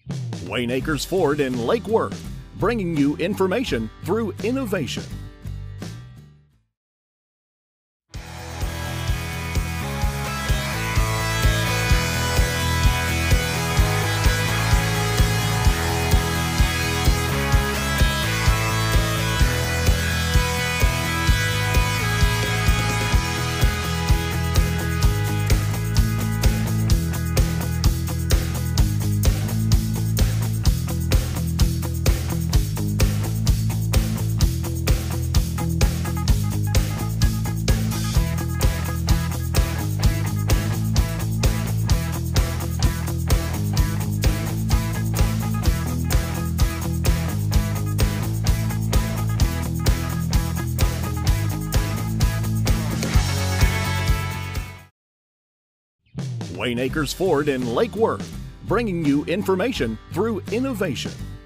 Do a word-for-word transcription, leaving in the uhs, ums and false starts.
Wayne Akers Ford in Lake Worth, bringing you information through innovation. Wayne Akers Ford in Lake Worth, bringing you information through innovation.